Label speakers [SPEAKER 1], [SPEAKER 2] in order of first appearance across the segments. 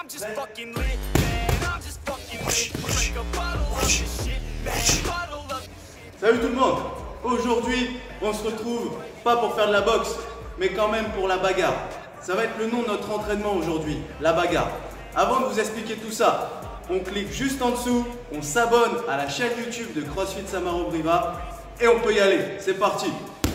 [SPEAKER 1] I'm just fucking lit, man. I'm just fucking lit. Like a bottle of this shit, man. Bottle of...
[SPEAKER 2] Salut tout le monde. Aujourd'hui, on se retrouve pas pour faire de la boxe, mais quand même pour la bagarre. Ça va être le nom de notre entraînement aujourd'hui, la bagarre. Avant de vous expliquer tout ça, on clique juste en dessous, on s'abonne à la chaîne YouTube de CrossFit Samaro Briva et on peut y aller. C'est parti.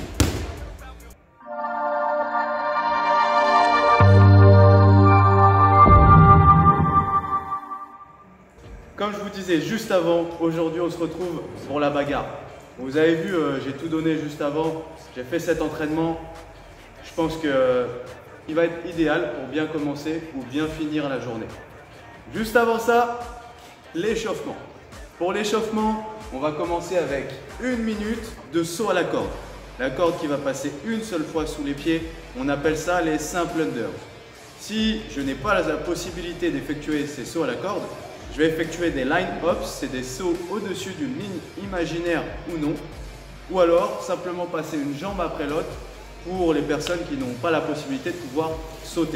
[SPEAKER 2] Comme je vous disais juste avant, aujourd'hui on se retrouve pour la bagarre. Vous avez vu, j'ai tout donné juste avant, j'ai fait cet entraînement. Je pense qu'il va être idéal pour bien commencer ou bien finir la journée. Juste avant ça, l'échauffement. Pour l'échauffement, on va commencer avec 1 minute de saut à la corde. La corde qui va passer une seule fois sous les pieds, on appelle ça les simple unders. Si je n'ai pas la possibilité d'effectuer ces sauts à la corde, je vais effectuer des line-ups, c'est des sauts au-dessus d'une ligne imaginaire ou non, ou alors simplement passer une jambe après l'autre pour les personnes qui n'ont pas la possibilité de pouvoir sauter.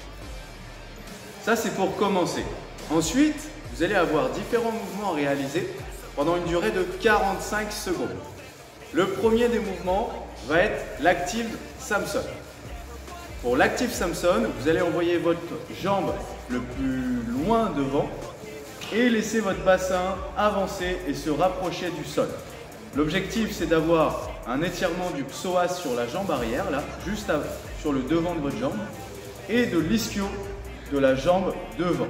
[SPEAKER 2] Ça, c'est pour commencer. Ensuite, vous allez avoir différents mouvements à réaliser pendant une durée de 45 secondes. Le premier des mouvements va être l'active Samson. Pour l'active Samson, vous allez envoyer votre jambe le plus loin devant et laisser votre bassin avancer et se rapprocher du sol. L'objectif, c'est d'avoir un étirement du psoas sur la jambe arrière, là, juste sur le devant de votre jambe, et de l'ischio de la jambe devant.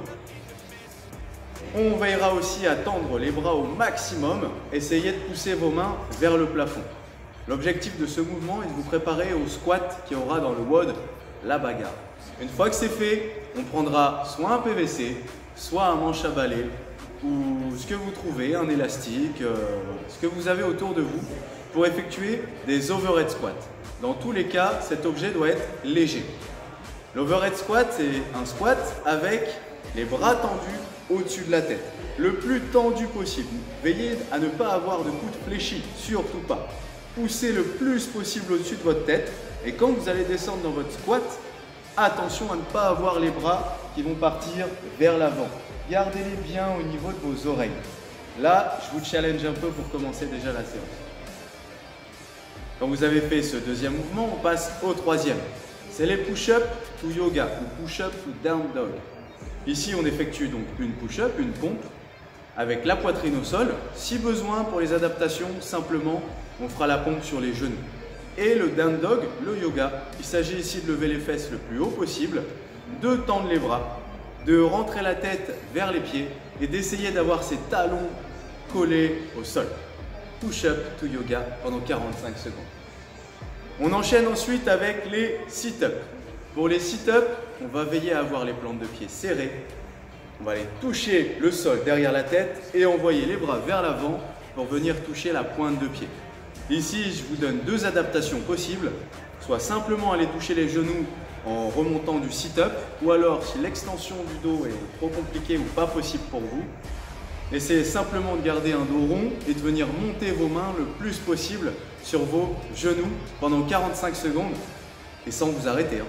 [SPEAKER 2] On veillera aussi à tendre les bras au maximum, essayez de pousser vos mains vers le plafond. L'objectif de ce mouvement est de vous préparer au squat qui aura dans le WOD la bagarre. Une fois que c'est fait, on prendra soit un PVC, soit un manche à balai, ou ce que vous trouvez, un élastique, ce que vous avez autour de vous, pour effectuer des overhead squats. Dans tous les cas, cet objet doit être léger. L'overhead squat, c'est un squat avec les bras tendus au-dessus de la tête, le plus tendu possible. Veillez à ne pas avoir de coude fléchi, surtout pas. Poussez le plus possible au-dessus de votre tête, et quand vous allez descendre dans votre squat, attention à ne pas avoir les bras qui vont partir vers l'avant. Gardez-les bien au niveau de vos oreilles. Là, je vous challenge un peu pour commencer déjà la séance. Quand vous avez fait ce deuxième mouvement, on passe au troisième. C'est les push-up to yoga ou push-up to down dog. Ici, on effectue donc une push-up, une pompe, avec la poitrine au sol. Si besoin, pour les adaptations, simplement, on fera la pompe sur les genoux. Et le down dog, le yoga, il s'agit ici de lever les fesses le plus haut possible, de tendre les bras, de rentrer la tête vers les pieds et d'essayer d'avoir ses talons collés au sol. Push-up to yoga pendant 45 secondes. On enchaîne ensuite avec les sit-ups. Pour les sit-ups, on va veiller à avoir les plantes de pied serrées. On va aller toucher le sol derrière la tête et envoyer les bras vers l'avant pour venir toucher la pointe de pied. Ici, je vous donne deux adaptations possibles, soit simplement aller toucher les genoux en remontant du sit-up, ou alors si l'extension du dos est trop compliquée ou pas possible pour vous, essayez simplement de garder un dos rond et de venir monter vos mains le plus possible sur vos genoux pendant 45 secondes et sans vous arrêter.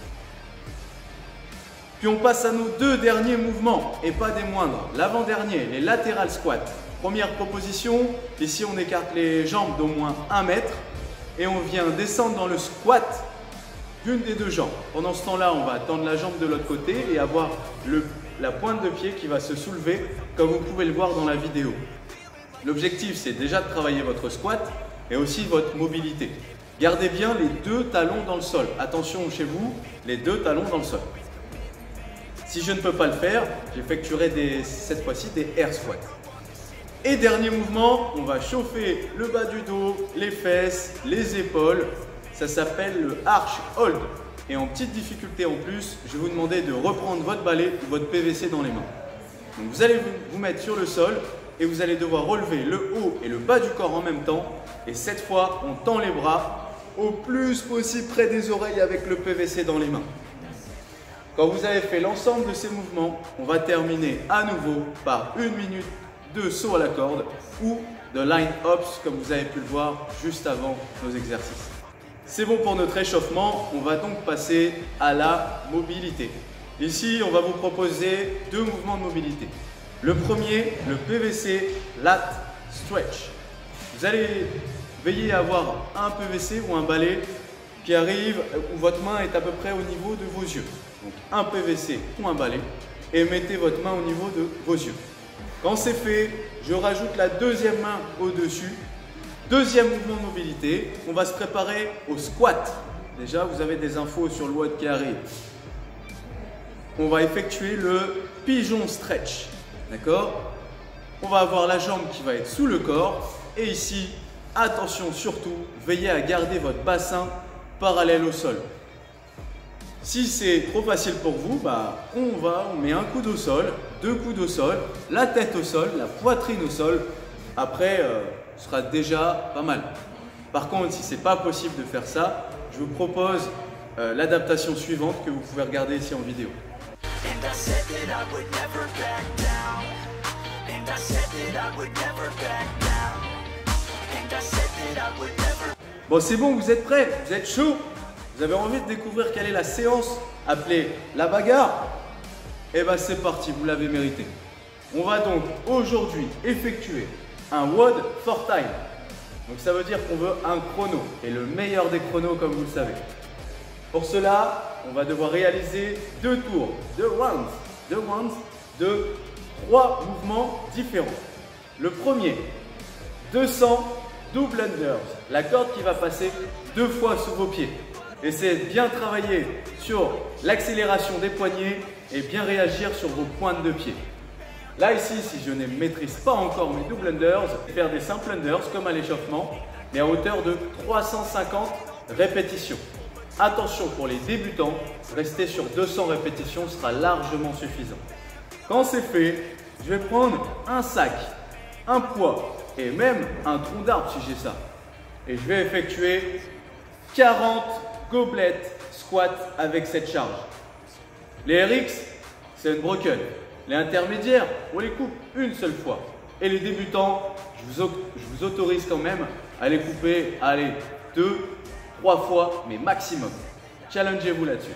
[SPEAKER 2] Puis on passe à nos deux derniers mouvements et pas des moindres. L'avant-dernier, les lateral squats. Première proposition, ici on écarte les jambes d'au moins 1 mètre et on vient descendre dans le squat d'une des deux jambes. Pendant ce temps-là, on va tendre la jambe de l'autre côté et avoir la pointe de pied qui va se soulever comme vous pouvez le voir dans la vidéo. L'objectif, c'est déjà de travailler votre squat et aussi votre mobilité. Gardez bien les deux talons dans le sol. Attention chez vous, les deux talons dans le sol. Si je ne peux pas le faire, j'effectuerai cette fois-ci des air squats. Et dernier mouvement, on va chauffer le bas du dos, les fesses, les épaules. Ça s'appelle le arch hold. Et en petite difficulté en plus, je vais vous demander de reprendre votre balai ou votre PVC dans les mains. Donc vous allez vous mettre sur le sol et vous allez devoir relever le haut et le bas du corps en même temps. Et cette fois, on tend les bras au plus possible près des oreilles avec le PVC dans les mains. Quand vous avez fait l'ensemble de ces mouvements, on va terminer à nouveau par 1 minute de saut à la corde ou de line-ups comme vous avez pu le voir juste avant nos exercices. C'est bon pour notre échauffement, on va donc passer à la mobilité. Ici, on va vous proposer deux mouvements de mobilité. Le premier, le PVC Lat Stretch. Vous allez veiller à avoir un PVC ou un balai qui arrive où votre main est à peu près au niveau de vos yeux. Donc un PVC ou un balai et mettez votre main au niveau de vos yeux. Quand c'est fait, je rajoute la deuxième main au-dessus. Deuxième mouvement de mobilité, on va se préparer au squat. Déjà, vous avez des infos sur le WOD qui arrive. On va effectuer le pigeon stretch. D'accord? On va avoir la jambe qui va être sous le corps. Et ici, attention surtout, veillez à garder votre bassin parallèle au sol. Si c'est trop facile pour vous, on met un coude au sol, deux coudes au sol, la tête au sol, la poitrine au sol. Après, ce sera déjà pas mal. Par contre, si ce n'est pas possible de faire ça, je vous propose l'adaptation suivante que vous pouvez regarder ici en vidéo. Bon, c'est bon, vous êtes prêts? Vous êtes chaud? Vous avez envie de découvrir quelle est la séance appelée la bagarre? Eh bien, c'est parti, vous l'avez mérité. On va donc aujourd'hui effectuer un WOD for time. Donc ça veut dire qu'on veut un chrono et le meilleur des chronos comme vous le savez. Pour cela, on va devoir réaliser deux tours, deux rounds de 3 mouvements différents. Le premier, 200 double unders, la corde qui va passer 2 fois sous vos pieds. Essayez de bien travailler sur l'accélération des poignets et bien réagir sur vos pointes de pied. Là ici, si je ne maîtrise pas encore mes double unders, je vais faire des simples unders comme à l'échauffement, mais à hauteur de 350 répétitions. Attention pour les débutants, rester sur 200 répétitions sera largement suffisant. Quand c'est fait, je vais prendre un sac, un poids et même un tronc d'arbre si j'ai ça. Et je vais effectuer 40 gobelettes squats avec cette charge. Les RX, c'est une broken. Les intermédiaires, on les coupe une seule fois. Et les débutants, je vous autorise quand même à les couper, allez, 2, 3 fois, mais maximum. Challengez-vous là-dessus.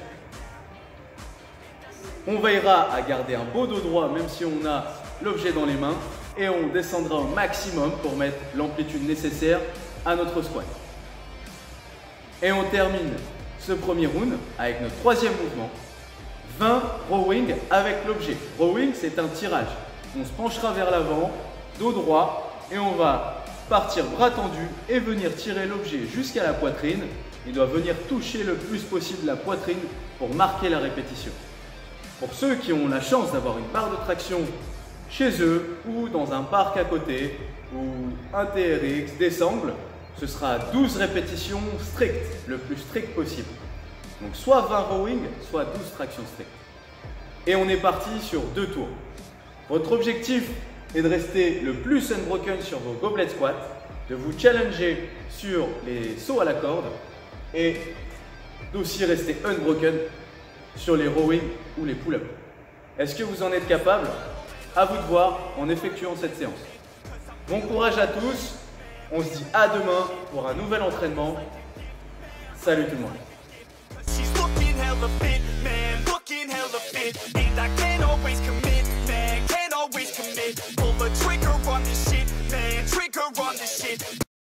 [SPEAKER 2] On veillera à garder un beau dos droit, même si on a l'objet dans les mains. Et on descendra au maximum pour mettre l'amplitude nécessaire à notre squat. Et on termine ce premier round avec notre troisième mouvement. 20 rowing avec l'objet. Rowing, c'est un tirage. On se penchera vers l'avant, dos droit, et on va partir bras tendus et venir tirer l'objet jusqu'à la poitrine. Il doit venir toucher le plus possible la poitrine pour marquer la répétition. Pour ceux qui ont la chance d'avoir une barre de traction chez eux ou dans un parc à côté ou un TRX, des sangles, ce sera 12 répétitions strictes, le plus strict possible. Donc soit 20 rowing, soit 12 tractions strictes. Et on est parti sur 2 tours. Votre objectif est de rester le plus unbroken sur vos goblet squats, de vous challenger sur les sauts à la corde et d'aussi rester unbroken sur les rowing ou les pull-ups. Est-ce que vous en êtes capable? À vous de voir en effectuant cette séance. Bon courage à tous. On se dit à demain pour un nouvel entraînement. Salut tout le monde.
[SPEAKER 1] She's looking hella fit, man, looking hella fit. And I can't always commit, man, can't always commit. Pull the trigger on this shit, man, trigger on this shit.